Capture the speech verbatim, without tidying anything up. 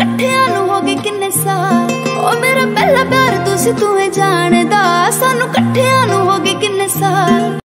कट्ठियां नू हो गए किन्ने साल। ओ मेरा पहला प्यार तू सी तू है जानदा, सानू कट्ठियां नू हो गए किन्ने साल।